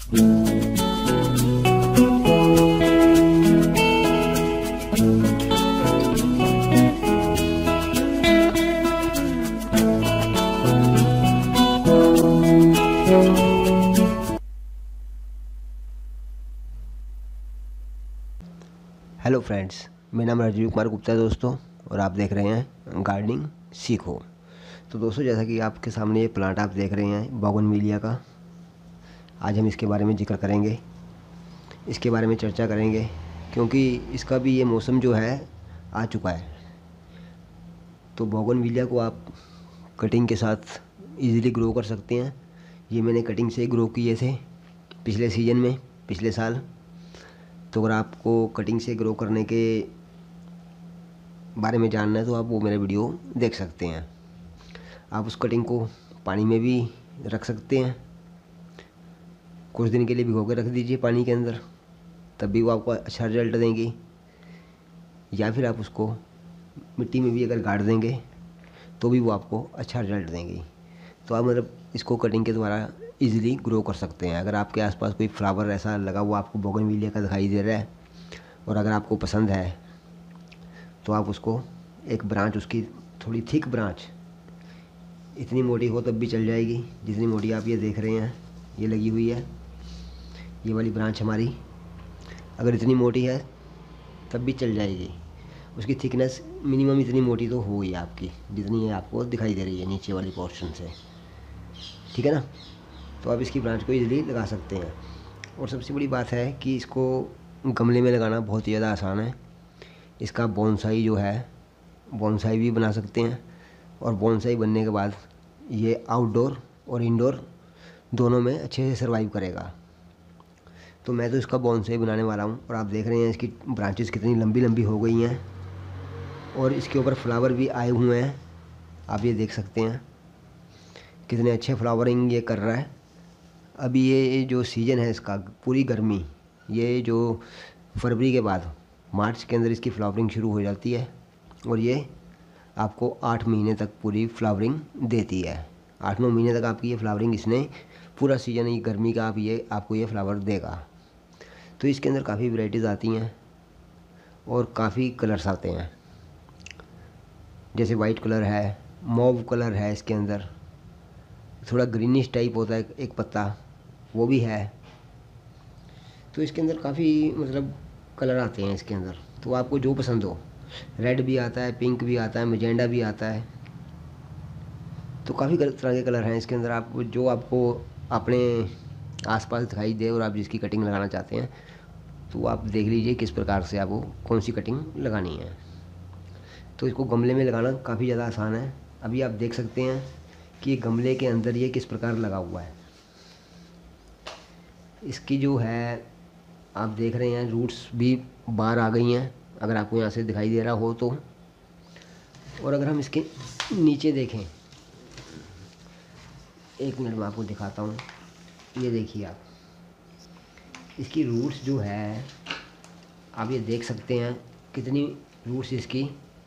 Hello friends, मेरा नाम राजीव कुमार गुप्ता है दोस्तों, और आप देख रहे हैं गार्डनिंग सीखो। तो दोस्तों, जैसा कि आपके सामने ये प्लांट आप देख रहे हैं बोगनविलिया का, आज हम इसके बारे में जिक्र करेंगे, इसके बारे में चर्चा करेंगे, क्योंकि इसका भी ये मौसम जो है आ चुका है। तो बोगनविलिया को आप कटिंग के साथ इजीली ग्रो कर सकते हैं। ये मैंने कटिंग से ग्रो किए थे पिछले सीज़न में, पिछले साल। तो अगर आपको कटिंग से ग्रो करने के बारे में जानना है तो आप वो मेरा वीडियो देख सकते हैं। आप उस कटिंग को पानी में भी रख सकते हैं, कुछ दिन के लिए भिगो के रख दीजिए पानी के अंदर, तब भी वो आपको अच्छा रिजल्ट देंगी। या फिर आप उसको मिट्टी में भी अगर गाड़ देंगे तो भी वो आपको अच्छा रिजल्ट देंगी। तो आप मतलब इसको कटिंग के द्वारा इजीली ग्रो कर सकते हैं। अगर आपके आसपास कोई फ्लावर ऐसा लगा हुआ आपको बोगनविलिया का दिखाई दे रहा है और अगर आपको पसंद है तो आप उसको एक ब्रांच, उसकी थोड़ी थिक ब्रांच, इतनी मोटी हो तब भी चल जाएगी जितनी मोटी आप ये देख रहे हैं ये लगी हुई है। ये वाली ब्रांच हमारी अगर इतनी मोटी है तब भी चल जाएगी। उसकी थिकनेस मिनिमम इतनी मोटी तो हो गई आपकी, जितनी ये आपको दिखाई दे रही है नीचे वाली पोर्शन से, ठीक है ना। तो आप इसकी ब्रांच को इजीली लगा सकते हैं। और सबसे बड़ी बात है कि इसको गमले में लगाना बहुत ही ज़्यादा आसान है। इसका बोनसाई जो है, बोनसाई भी बना सकते हैं, और बोनसाई बनने के बाद ये आउटडोर और इंडोर दोनों में अच्छे से सर्वाइव करेगा। तो मैं तो इसका बोनसाई बनाने वाला हूँ, और आप देख रहे हैं इसकी ब्रांचेस कितनी लंबी लंबी हो गई हैं, और इसके ऊपर फ्लावर भी आए हुए हैं। आप ये देख सकते हैं कितने अच्छे फ्लावरिंग ये कर रहा है। अभी ये जो सीज़न है इसका, पूरी गर्मी, ये जो फरवरी के बाद मार्च के अंदर इसकी फ्लावरिंग शुरू हो जाती है, और ये आपको 8 महीने तक पूरी फ्लावरिंग देती है। 8-9 महीने तक आपकी ये फ्लावरिंग, इसने पूरा सीज़न ही गर्मी का आपको ये फ्लावर देगा। तो इसके अंदर काफ़ी वैरायटीज़ आती हैं और काफ़ी कलर्स आते हैं, जैसे वाइट कलर है, मॉव कलर है, इसके अंदर थोड़ा ग्रीनिश टाइप होता है एक पत्ता, वो भी है। तो इसके अंदर काफ़ी मतलब कलर आते हैं इसके अंदर, तो आपको जो पसंद हो। रेड भी आता है, पिंक भी आता है, मैजेंडा भी आता है। तो काफ़ी तरह के कलर हैं इसके अंदर। आप जो आपको अपने आसपास दिखाई दे और आप जिसकी कटिंग लगाना चाहते हैं तो आप देख लीजिए किस प्रकार से आपको कौन सी कटिंग लगानी है। तो इसको गमले में लगाना काफ़ी ज़्यादा आसान है। अभी आप देख सकते हैं कि गमले के अंदर ये किस प्रकार लगा हुआ है। इसकी जो है आप देख रहे हैं रूट्स भी बाहर आ गई हैं, अगर आपको यहाँ से दिखाई दे रहा हो तो। और अगर हम इसके नीचे देखें, एक मिनट में आपको दिखाता हूँ। ये देखिए आप, इसकी रूट्स जो है आप ये देख सकते हैं कितनी रूट्स इसकी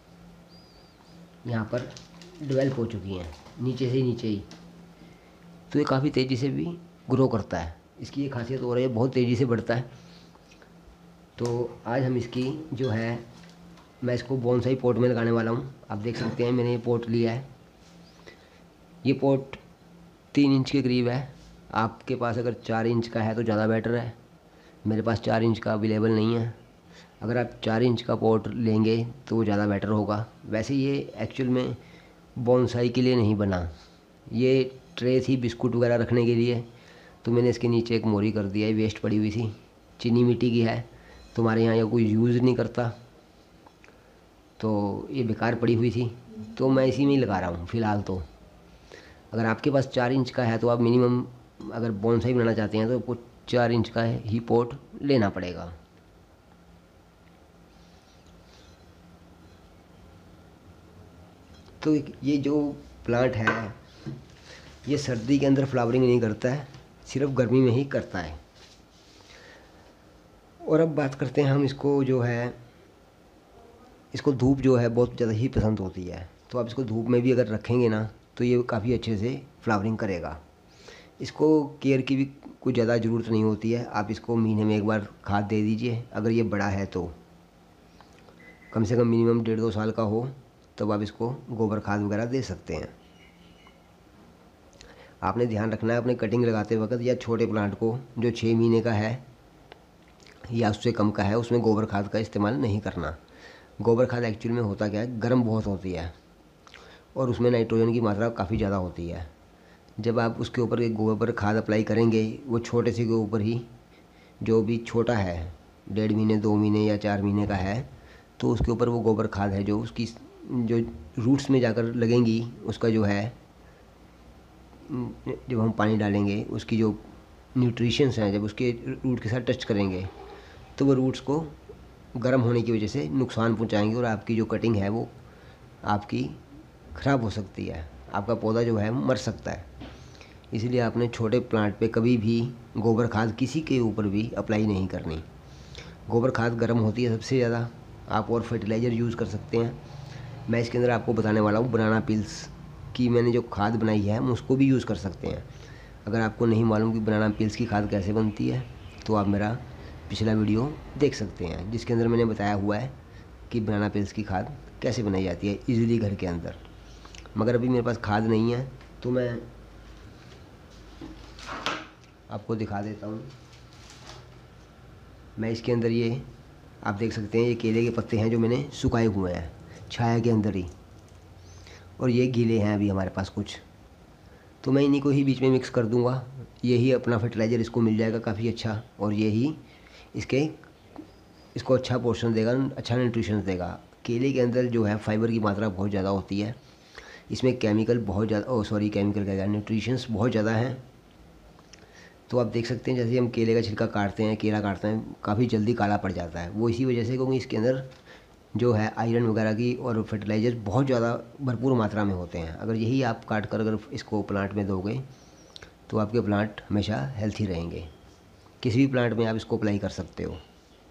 यहाँ पर डेवलप हो चुकी हैं, नीचे से नीचे ही। तो ये काफ़ी तेज़ी से भी ग्रो करता है। इसकी ये खासियत हो रही है, बहुत तेज़ी से बढ़ता है। तो आज हम इसकी जो है, मैं इसको बोनसाई पॉट में लगाने वाला हूँ। आप देख सकते हैं मैंने ये पॉट लिया है। ये पॉट 3 इंच के करीब है। आपके पास अगर 4 इंच का है तो ज़्यादा बेटर है। मेरे पास 4 इंच का अवेलेबल नहीं है। अगर आप 4 इंच का पॉट लेंगे तो वो ज़्यादा बेटर होगा। वैसे ये एक्चुअल में बोनसाई के लिए नहीं बना, ये ट्रे थी बिस्कुट वगैरह रखने के लिए। तो मैंने इसके नीचे एक मोरी कर दिया है, वेस्ट पड़ी हुई थी, चीनी मिट्टी की है, तुम्हारे यहाँ या कोई यूज़ नहीं करता, तो ये बेकार पड़ी हुई थी, तो मैं इसी में ही लगा रहा हूँ फ़िलहाल। तो अगर आपके पास 4 इंच का है तो आप मिनिमम अगर बोनसाई बनाना चाहते हैं तो आपको 4 इंच का ही पॉट लेना पड़ेगा। तो ये जो प्लांट है ये सर्दी के अंदर फ्लावरिंग नहीं करता है, सिर्फ गर्मी में ही करता है। और अब बात करते हैं हम इसको जो है, इसको धूप जो है बहुत ज़्यादा ही पसंद होती है। तो आप इसको धूप में भी अगर रखेंगे ना तो ये काफ़ी अच्छे से फ्लावरिंग करेगा। इसको केयर की भी कुछ ज़्यादा ज़रूरत नहीं होती है। आप इसको महीने में एक बार खाद दे दीजिए। अगर ये बड़ा है तो कम से कम मिनिमम 1.5-2 साल का हो तब आप इसको गोबर खाद वगैरह दे सकते हैं। आपने ध्यान रखना है अपने कटिंग लगाते वक्त या छोटे प्लांट को जो 6 महीने का है या उससे कम का है, उसमें गोबर खाद का इस्तेमाल नहीं करना। गोबर खाद एक्चुअल में होता क्या है, गर्म बहुत होती है और उसमें नाइट्रोजन की मात्रा काफ़ी ज़्यादा होती है। जब आप उसके ऊपर एक गोबर खाद अप्लाई करेंगे, वो छोटे से के ऊपर ही, जो भी छोटा है 1.5 महीने 2 महीने या 4 महीने का है, तो उसके ऊपर वो गोबर खाद है जो उसकी जो रूट्स में जाकर लगेंगी, उसका जो है जब हम पानी डालेंगे उसकी जो न्यूट्रिशंस हैं जब उसके रूट के साथ टच करेंगे तो वो रूट्स को गर्म होने की वजह से नुकसान पहुंचाएंगे और आपकी जो कटिंग है वो आपकी ख़राब हो सकती है, आपका पौधा जो है मर सकता है। इसलिए आपने छोटे प्लांट पे कभी भी गोबर खाद किसी के ऊपर भी अप्लाई नहीं करनी। गोबर खाद गर्म होती है सबसे ज़्यादा। आप और फर्टिलाइज़र यूज़ कर सकते हैं। मैं इसके अंदर आपको बताने वाला हूँ बनाना पिल्स की मैंने जो खाद बनाई है हम उसको भी यूज़ कर सकते हैं। अगर आपको नहीं मालूम कि बनाना पिल्स की खाद कैसे बनती है तो आप मेरा पिछला वीडियो देख सकते हैं जिसके अंदर मैंने बताया हुआ है कि बनाना पिल्स की खाद कैसे बनाई जाती है इजीली घर के अंदर। मगर अभी मेरे पास खाद नहीं है तो मैं आपको दिखा देता हूँ। मैं इसके अंदर ये आप देख सकते हैं, ये केले के पत्ते हैं जो मैंने सुखाए हुए हैं छाया के अंदर ही, और ये गीले हैं अभी हमारे पास कुछ, तो मैं इन्हीं को ही बीच में मिक्स कर दूंगा। यही अपना फर्टिलाइज़र इसको मिल जाएगा काफ़ी अच्छा, और यही इसको अच्छा पोर्शन देगा, अच्छा न्यूट्रिशन देगा। केले के अंदर जो है फाइबर की मात्रा बहुत ज़्यादा होती है, इसमें केमिकल बहुत ज़्यादा केमिकल क्या न्यूट्रिशंस बहुत ज़्यादा हैं। तो आप देख सकते हैं जैसे हम केले का छिलका काटते हैं, केला काटते हैं, काफ़ी जल्दी काला पड़ जाता है, वो इसी वजह से क्योंकि इसके अंदर जो है आयरन वगैरह की और फर्टिलाइज़र बहुत ज़्यादा भरपूर मात्रा में होते हैं। अगर यही आप काट कर अगर इसको प्लांट में दोगे तो आपके प्लांट हमेशा हेल्थी रहेंगे। किसी भी प्लांट में आप इसको अप्लाई कर सकते हो।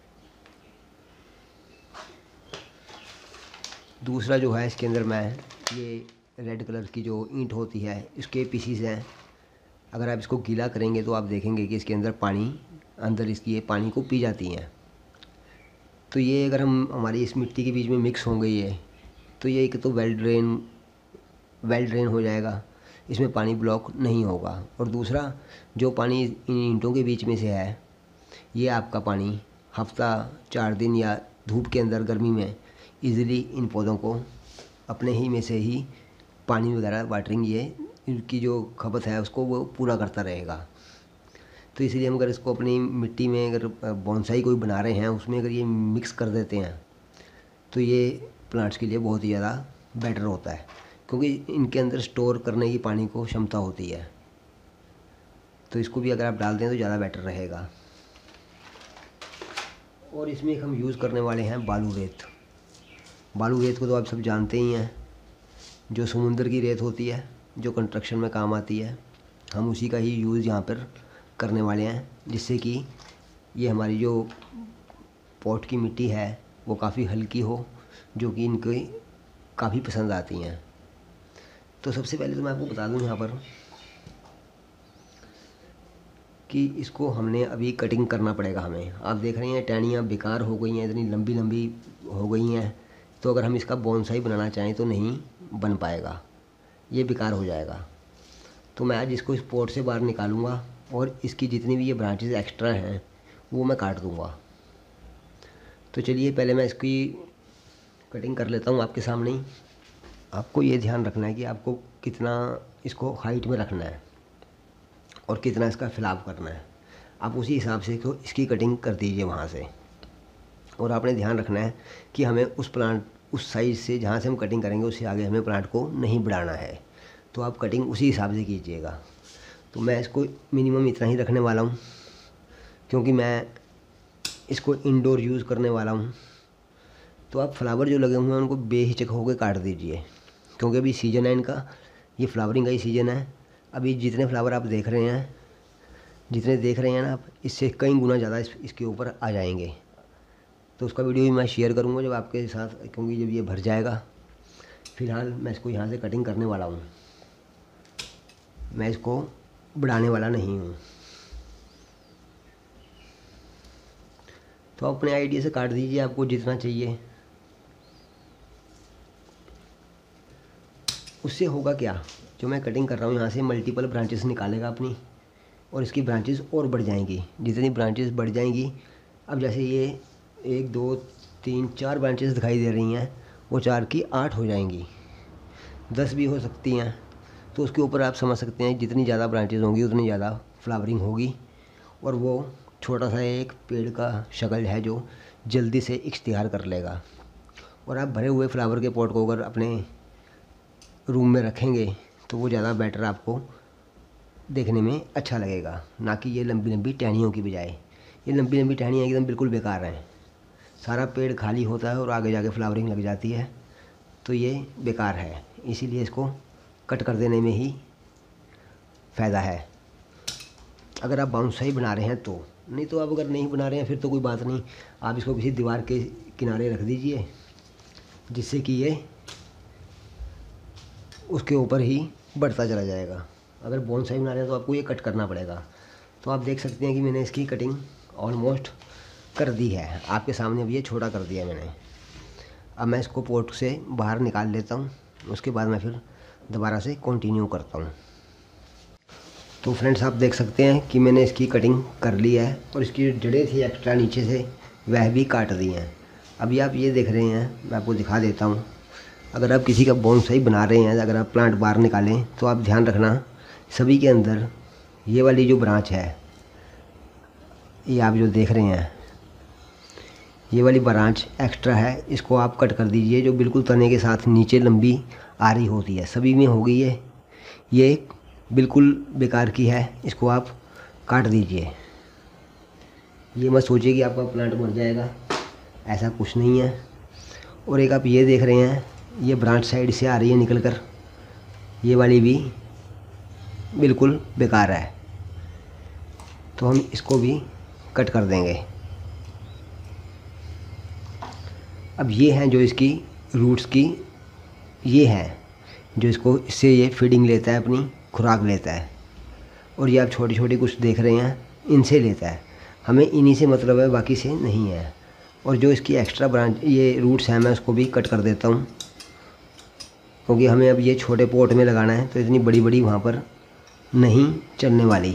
दूसरा जो है इसके अंदर मैं ये रेड कलर की जो ईंट होती है इसके पीसीस हैं। अगर आप इसको गीला करेंगे तो आप देखेंगे कि इसके अंदर पानी अंदर इसकी ये पानी को पी जाती हैं। तो ये अगर हम हमारी इस मिट्टी के बीच में मिक्स होंगे ये, तो ये एक तो वेल ड्रेन हो जाएगा, इसमें पानी ब्लॉक नहीं होगा। और दूसरा जो पानी इन ईंटों के बीच में से है ये आपका पानी हफ्ता 4 दिन या धूप के अंदर गर्मी में इजीली इन पौधों को अपने ही में से ही पानी वगैरह वाटरिंग ये इनकी जो खपत है उसको वो पूरा करता रहेगा। तो इसलिए हम अगर इसको अपनी मिट्टी में अगर बोनसाई कोई बना रहे हैं उसमें अगर ये मिक्स कर देते हैं तो ये प्लांट्स के लिए बहुत ही ज़्यादा बेटर होता है, क्योंकि इनके अंदर स्टोर करने की पानी को क्षमता होती है। तो इसको भी अगर आप डाल दें तो ज़्यादा बेटर रहेगा। और इसमें हम यूज़ करने वाले हैं बालू रेत। बालू रेत को तो आप सब जानते ही हैं, जो समुंदर की रेत होती है जो कंस्ट्रक्शन में काम आती है, हम उसी का ही यूज़ यहाँ पर करने वाले हैं, जिससे कि ये हमारी जो पॉट की मिट्टी है वो काफ़ी हल्की हो, जो कि इनके काफ़ी पसंद आती हैं। तो सबसे पहले तो मैं आपको बता दूं यहाँ पर कि इसको हमने अभी कटिंग करना पड़ेगा हमें। आप देख रहे हैं टहनियाँ बेकार हो गई हैं, इतनी लंबी लंबी हो गई हैं, तो अगर हम इसका बोनसाई बनाना चाहें तो नहीं बन पाएगा, ये बेकार हो जाएगा। तो मैं आज इसको इस पॉट से बाहर निकालूंगा और इसकी जितनी भी ये ब्रांचेस एक्स्ट्रा हैं वो मैं काट दूंगा। तो चलिए पहले मैं इसकी कटिंग कर लेता हूँ आपके सामने ही। आपको ये ध्यान रखना है कि आपको कितना इसको हाइट में रखना है और कितना इसका फैलाव करना है, आप उसी हिसाब से इसकी कटिंग कर दीजिए वहाँ से। और आपने ध्यान रखना है कि हमें उस साइज़ से जहाँ से हम कटिंग करेंगे उससे आगे हमें प्लांट को नहीं बढ़ाना है, तो आप कटिंग उसी हिसाब से कीजिएगा। तो मैं इसको मिनिमम इतना ही रखने वाला हूँ, क्योंकि मैं इसको इंडोर यूज़ करने वाला हूँ। तो आप फ्लावर जो लगे हुए हैं उनको बेहिचक होकर काट दीजिए, क्योंकि अभी सीज़न है इनका, ये फ्लावरिंग का ही सीज़न है। अभी जितने फ्लावर आप देख रहे हैं, जितने देख रहे हैं ना आप, इससे कई गुना ज़्यादा इसके ऊपर आ जाएंगे। तो उसका वीडियो भी मैं शेयर करूँगा जब आपके साथ, क्योंकि जब ये भर जाएगा। फ़िलहाल मैं इसको यहाँ से कटिंग करने वाला हूँ। मैं इसको बढ़ाने वाला नहीं हूँ। तो अपने आइडिया से काट दीजिए आपको जितना चाहिए। उससे होगा क्या, जो मैं कटिंग कर रहा हूँ यहाँ से मल्टीपल ब्रांचेस निकालेगा अपनी, और इसकी ब्रांचेस और बढ़ जाएंगी। जितनी ब्रांचेस बढ़ जाएंगी, अब जैसे ये 1 2 3 4 ब्रांचेस दिखाई दे रही हैं, वो 4 की 8 हो जाएंगी, 10 भी हो सकती हैं। तो उसके ऊपर आप समझ सकते हैं जितनी ज़्यादा ब्रांचेस होंगी उतनी ज़्यादा फ्लावरिंग होगी, और वो छोटा सा एक पेड़ का शक्ल है जो जल्दी से इख्तियार कर लेगा। और आप भरे हुए फ्लावर के पॉट को अगर अपने रूम में रखेंगे तो वो ज़्यादा बेटर आपको देखने में अच्छा लगेगा, ना कि ये लंबी लंबी टहनियों की बजाय। ये लंबी लंबी टहनियाँ एकदम बिल्कुल बेकार हैं, सारा पेड़ खाली होता है और आगे जाके फ्लावरिंग लग जाती है, तो ये बेकार है। इसीलिए इसको कट कर देने में ही फ़ायदा है, अगर आप बाउंसाई बना रहे हैं तो। नहीं तो आप अगर नहीं बना रहे हैं फिर तो कोई बात नहीं, आप इसको किसी दीवार के किनारे रख दीजिए, जिससे कि ये उसके ऊपर ही बढ़ता चला जाएगा। अगर बोनसाई बना रहे हैं तो आपको ये कट करना पड़ेगा। तो आप देख सकते हैं कि मैंने इसकी कटिंग ऑलमोस्ट कर दी है आपके सामने। अब ये छोटा कर दिया मैंने। अब मैं इसको पोर्ट से बाहर निकाल लेता हूँ, उसके बाद मैं फिर दोबारा से कंटिन्यू करता हूँ। तो फ्रेंड्स आप देख सकते हैं कि मैंने इसकी कटिंग कर ली है, और इसकी जड़ें थी एक्स्ट्रा नीचे से वह भी काट दी हैं। अभी आप ये देख रहे हैं, मैं आपको दिखा देता हूँ। अगर आप किसी का बोनसाई बना रहे हैं, अगर आप प्लांट बाहर निकालें तो आप ध्यान रखना सभी के अंदर ये वाली जो ब्रांच है, ये आप जो देख रहे हैं, ये वाली ब्रांच एक्स्ट्रा है, इसको आप कट कर दीजिए, जो बिल्कुल तने के साथ नीचे लंबी आ रही होती है। सभी में हो गई है, ये बिल्कुल बेकार की है, इसको आप काट दीजिए। ये मत सोचिए कि आपका प्लांट मर जाएगा, ऐसा कुछ नहीं है। और एक आप ये देख रहे हैं, ये ब्रांच साइड से आ रही है निकल कर, ये वाली भी बिल्कुल बेकार है, तो हम इसको भी कट कर देंगे। अब ये हैं जो इसकी रूट्स की, ये हैं जो इसको, इससे ये फीडिंग लेता है, अपनी खुराक लेता है। और ये आप छोटी छोटी कुछ देख रहे हैं, इनसे लेता है। हमें इन्हीं से मतलब है, बाकी से नहीं है। और जो इसकी एक्स्ट्रा ब्रांच ये रूट्स हैं, मैं उसको भी कट कर देता हूँ, क्योंकि हमें अब ये छोटे पॉट में लगाना है, तो इतनी बड़ी बड़ी वहाँ पर नहीं चलने वाली।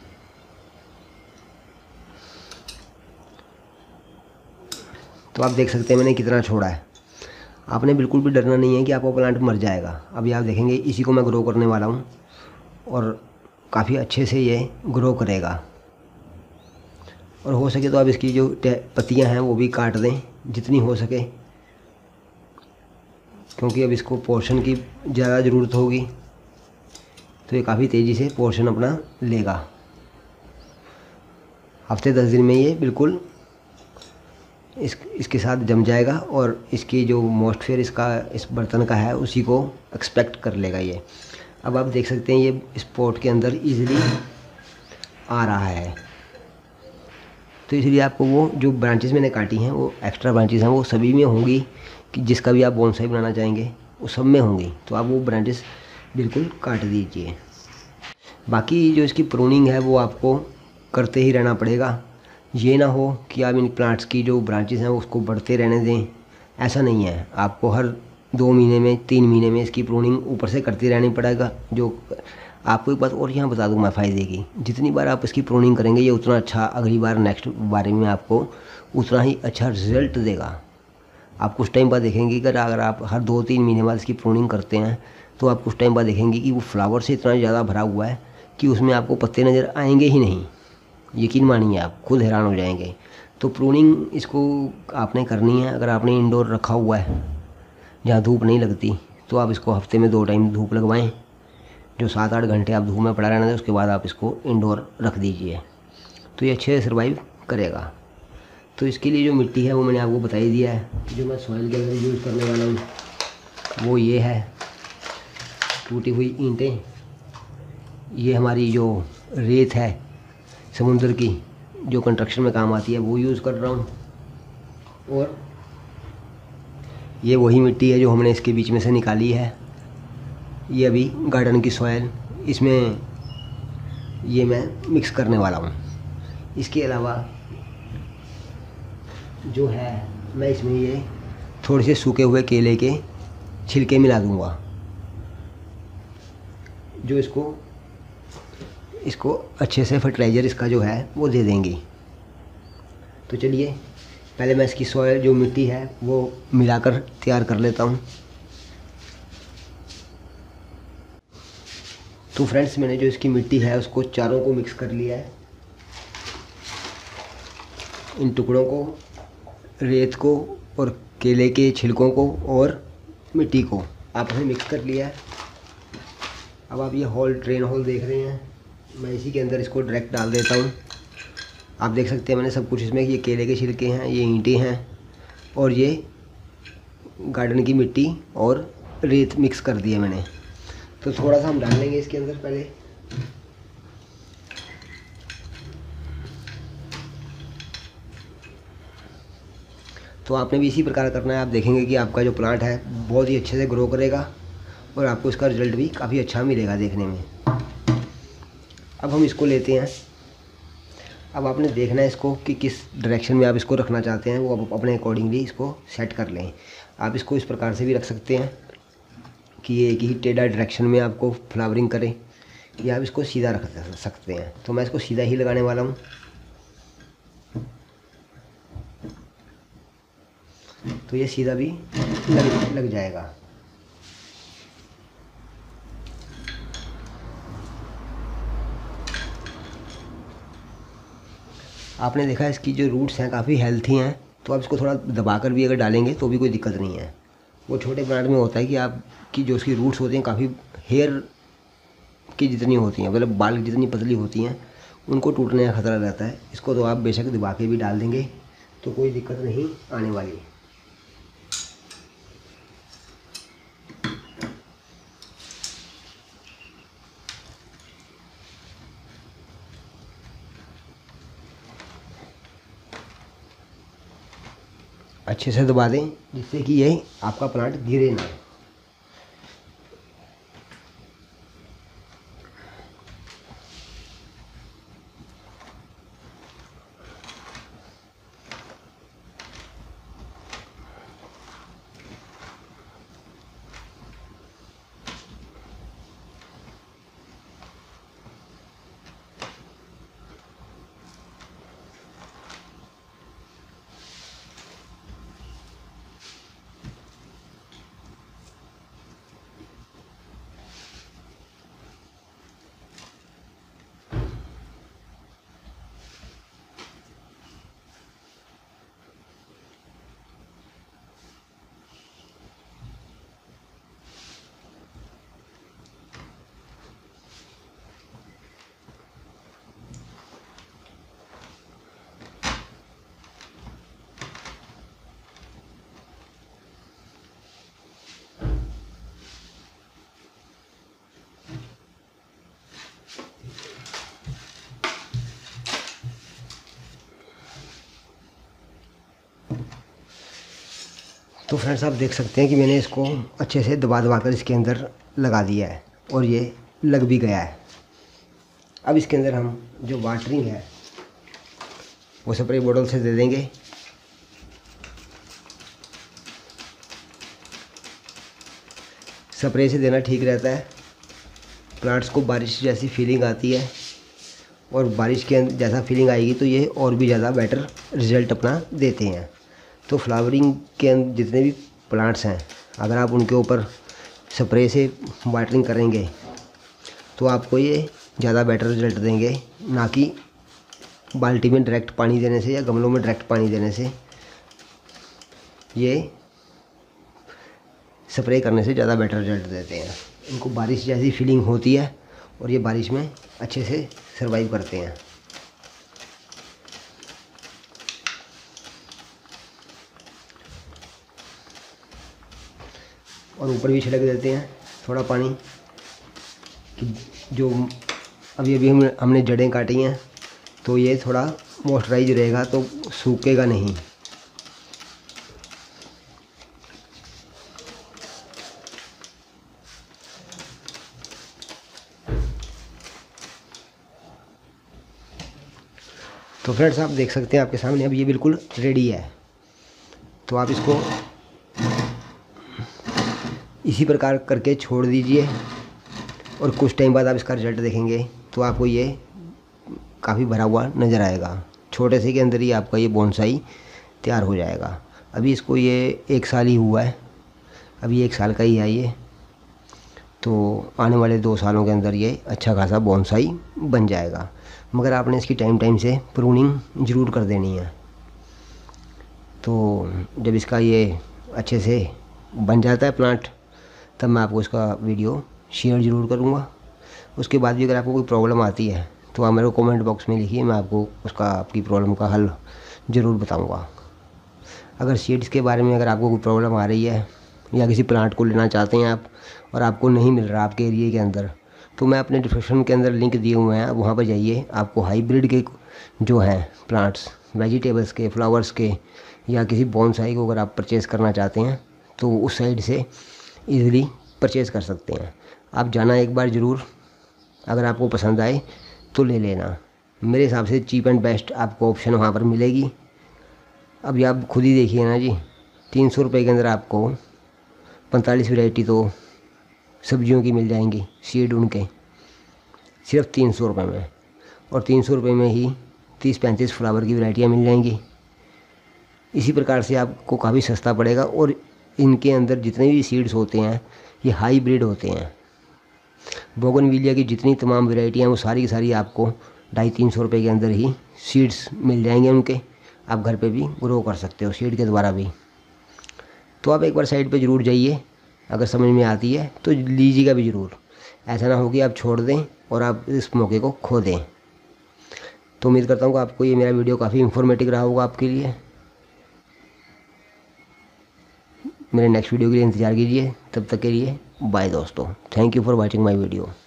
तो आप देख सकते हैं मैंने कितना छोड़ा है। आपने बिल्कुल भी डरना नहीं है कि आपका प्लांट मर जाएगा। अभी आप देखेंगे इसी को मैं ग्रो करने वाला हूँ, और काफ़ी अच्छे से ये ग्रो करेगा। और हो सके तो आप इसकी जो पत्तियाँ हैं वो भी काट दें जितनी हो सके, क्योंकि अब इसको पोर्शन की ज़्यादा ज़रूरत होगी, तो ये काफ़ी तेज़ी से पोर्शन अपना लेगा। हफ्ते 10 दिन में ये बिल्कुल इसके साथ जम जाएगा, और इसकी जो मॉइस्चर इसका इस बर्तन का है उसी को एक्सपेक्ट कर लेगा ये। अब आप देख सकते हैं ये इस पॉट के अंदर इजीली आ रहा है। तो इसलिए आपको वो जो ब्रांचेस मैंने काटी हैं, वो एक्स्ट्रा ब्रांचेस हैं, वो सभी में होंगी, कि जिसका भी आप बोनसाई बनाना चाहेंगे वो सब में होंगी। तो आप वो ब्रांचेस बिल्कुल काट दीजिए। बाकी जो इसकी प्रूनिंग है वो आपको करते ही रहना पड़ेगा। ये ना हो कि आप इन प्लांट्स की जो ब्रांचेस हैं उसको बढ़ते रहने दें, ऐसा नहीं है। आपको हर 2 महीने में 3 महीने में इसकी प्रूनिंग ऊपर से करती रहनी पड़ेगा। जो आपको एक बात और यहाँ बता दूँ मैं फ़ायदे की, जितनी बार आप इसकी प्रूनिंग करेंगे ये उतना अच्छा अगली बार नेक्स्ट बारे में आपको उतना ही अच्छा रिज़ल्ट देगा। आप कुछ टाइम बाद देखेंगे कि अगर आप हर 2-3 महीने बाद इसकी प्रूनिंग करते हैं तो आप कुछ टाइम बाद देखेंगे कि वो फ्लावर से इतना ज़्यादा भरा हुआ है कि उसमें आपको पत्ते नज़र आएंगे ही नहीं। यकीन मानिए, आप खुद हैरान हो जाएंगे। तो प्रूनिंग इसको आपने करनी है। अगर आपने इंडोर रखा हुआ है जहाँ धूप नहीं लगती, तो आप इसको हफ्ते में 2 टाइम धूप लगवाएं। जो 7-8 घंटे आप धूप में पड़ा रहना है, उसके बाद आप इसको इंडोर रख दीजिए, तो ये अच्छे से सर्वाइव करेगा। तो इसके लिए जो मिट्टी है वो मैंने आपको बता ही दिया है। जो मैं सॉइल के अंदर यूज़ करने वाला हूँ वो ये है, टूटी हुई ईंटें। ये हमारी जो रेत है समुद्र की, जो कंस्ट्रक्शन में काम आती है, वो यूज़ कर रहा हूँ। और ये वही मिट्टी है जो हमने इसके बीच में से निकाली है। ये अभी गार्डन की सॉइल, इसमें ये मैं मिक्स करने वाला हूँ। इसके अलावा जो है मैं इसमें ये थोड़े से सूखे हुए केले के छिलके मिला दूँगा, जो इसको अच्छे से फर्टिलाइज़र इसका जो है वो दे देंगी। तो चलिए पहले मैं इसकी सॉइल जो मिट्टी है वो मिलाकर तैयार कर लेता हूँ। तो फ्रेंड्स, मैंने जो इसकी मिट्टी है उसको चारों को मिक्स कर लिया है। इन टुकड़ों को, रेत को और केले के छिलकों को और मिट्टी को आपस में मिक्स कर लिया है। अब आप ये ड्रेन होल देख रहे हैं, मैं इसी के अंदर इसको डायरेक्ट डाल देता हूँ। आप देख सकते हैं मैंने सब कुछ इसमें, ये केले के छिलके हैं, ये ईंटें हैं और ये गार्डन की मिट्टी और रेत मिक्स कर दिया मैंने। तो थोड़ा सा हम डाल लेंगे इसके अंदर पहले। तो आपने भी इसी प्रकार करना है। आप देखेंगे कि आपका जो प्लांट है बहुत ही अच्छे से ग्रो करेगा और आपको इसका रिज़ल्ट भी काफ़ी अच्छा मिलेगा देखने में। अब हम इसको लेते हैं। अब आपने देखना है इसको कि किस डायरेक्शन में आप इसको रखना चाहते हैं, वो आप अपने अकॉर्डिंगली इसको सेट कर लें। आप इसको इस प्रकार से भी रख सकते हैं कि ये एक ही टेढ़ा डायरेक्शन में आपको फ्लावरिंग करे, या आप इसको सीधा रख सकते हैं। तो मैं इसको सीधा ही लगाने वाला हूँ। तो ये सीधा भी लग जाएगा। आपने देखा इसकी जो रूट्स हैं काफ़ी हेल्थी हैं, तो आप इसको थोड़ा दबाकर भी अगर डालेंगे तो भी कोई दिक्कत नहीं है। वो छोटे प्लांट में होता है कि आपकी जो उसकी रूट्स होती हैं काफ़ी हेयर की जितनी होती हैं, मतलब बाल जितनी पतली होती हैं, उनको टूटने का खतरा रहता है। इसको तो आप बेशक दबा के भी डाल देंगे तो कोई दिक्कत नहीं आने वाली। अच्छे से दबा दें जिससे कि ये आपका प्लांट गिरे ना। तो फ्रेंड्स, आप देख सकते हैं कि मैंने इसको अच्छे से दबा कर इसके अंदर लगा दिया है और ये लग भी गया है। अब इसके अंदर हम जो वाटरिंग है वो स्प्रे बोतल से दे देंगे। स्प्रे से देना ठीक रहता है, प्लांट्स को बारिश जैसी फीलिंग आती है और बारिश के जैसा फीलिंग आएगी तो ये और भी ज़्यादा बेटर रिज़ल्ट अपना देते हैं। तो फ्लावरिंग के जितने भी प्लांट्स हैं, अगर आप उनके ऊपर स्प्रे से वाटरिंग करेंगे तो आपको ये ज़्यादा बेटर रिज़ल्ट देंगे, ना कि बाल्टी में डायरेक्ट पानी देने से या गमलों में डायरेक्ट पानी देने से। ये स्प्रे करने से ज़्यादा बेटर रिज़ल्ट देते हैं। इनको बारिश जैसी फीलिंग होती है और ये बारिश में अच्छे से सर्वाइव करते हैं। और ऊपर भी छिड़क देते हैं थोड़ा पानी, कि जो अभी हमने जड़ें काटी हैं तो ये थोड़ा मॉइस्चराइज रहेगा तो सूखेगा नहीं। तो फ्रेंड्स आप देख सकते हैं आपके सामने अब ये बिल्कुल रेडी है। तो आप इसको इसी प्रकार करके छोड़ दीजिए और कुछ टाइम बाद आप इसका रिजल्ट देखेंगे तो आपको ये काफ़ी भरा हुआ नज़र आएगा। छोटे से के अंदर ही आपका ये बोनसाई तैयार हो जाएगा। अभी इसको ये 1 साल ही हुआ है, अभी 1 साल का ही है ये। तो आने वाले 2 सालों के अंदर ये अच्छा खासा बोनसाई बन जाएगा, मगर आपने इसकी टाइम से प्रूनिंग ज़रूर कर देनी है। तो जब इसका ये अच्छे से बन जाता है प्लांट, तब मैं आपको इसका वीडियो शेयर ज़रूर करूँगा। उसके बाद भी अगर आपको कोई प्रॉब्लम आती है तो आप मेरे को कमेंट बॉक्स में लिखिए, मैं आपको आपकी प्रॉब्लम का हल ज़रूर बताऊँगा। अगर सीड्स के बारे में अगर आपको कोई प्रॉब्लम आ रही है या किसी प्लांट को लेना चाहते हैं आप और आपको नहीं मिल रहा आपके एरिया के अंदर, तो मैं अपने डिस्क्रिप्शन के अंदर लिंक दिए हुए हैं, वहाँ पर जाइए। आपको हाइब्रिड के जो हैं प्लांट्स, वेजिटेबल्स के, फ्लावर्स के या किसी बोनसाई को अगर आप परचेज़ करना चाहते हैं तो उस साइड से ईज़िली परचेज़ कर सकते हैं। आप जाना एक बार ज़रूर, अगर आपको पसंद आए तो ले लेना। मेरे हिसाब से चीप एंड बेस्ट आपको ऑप्शन वहाँ पर मिलेगी। अभी आप खुद ही देखिए ना जी, 300 रुपये के अंदर आपको 45 वैरायटी तो सब्जियों की मिल जाएंगी, सीड उनके सिर्फ 300 रुपये में, और 300 रुपये में ही 30-35 फ्लावर की वैरायटियाँ मिल जाएंगी। इसी प्रकार से आपको काफ़ी सस्ता पड़ेगा। और इनके अंदर जितने भी सीड्स होते हैं ये हाईब्रिड होते हैं। बोगनविलिया की जितनी तमाम वैरायटियाँ हैं वो सारी की सारी आपको 250-300 रुपये के अंदर ही सीड्स मिल जाएंगे उनके। आप घर पे भी ग्रो कर सकते हो सीड के द्वारा भी। तो आप एक बार साइट पे ज़रूर जाइए, अगर समझ में आती है तो लीजिएगा भी ज़रूर। ऐसा ना हो कि आप छोड़ दें और आप इस मौके को खो दें। तो उम्मीद करता हूँ कि आपको ये मेरा वीडियो काफ़ी इन्फॉर्मेटिव रहा होगा आपके लिए। मेरे नेक्स्ट वीडियो के लिए इंतज़ार कीजिए। तब तक के लिए बाय दोस्तों। Thank you for watching my video.